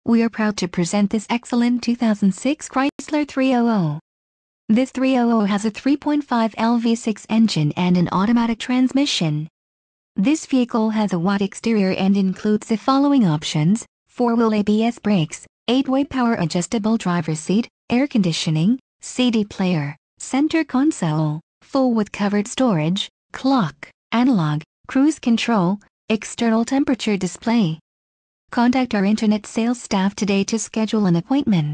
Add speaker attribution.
Speaker 1: We are proud to present this excellent 2006 Chrysler 300. This 300 has a 3.5L V6 engine and an automatic transmission. This vehicle has a white exterior and includes the following options: 4-wheel ABS brakes, 8-way power adjustable driver's seat, air conditioning, CD player, center console, full with covered storage, clock, analog, cruise control, external temperature display. Contact our internet sales staff today to schedule an appointment.